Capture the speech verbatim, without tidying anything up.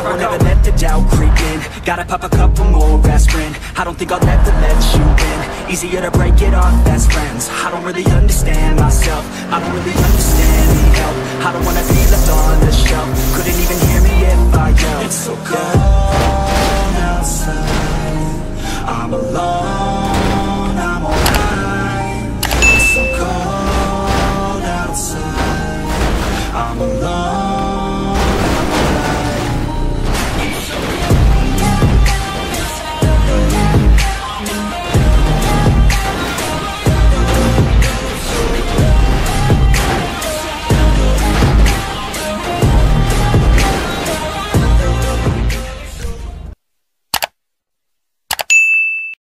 won't ever let the doubt creep in. Gotta pop a couple more aspirin. I don't think I'll ever let you in. Easier to break it off best friends. I don't really understand myself. I don't really understand help.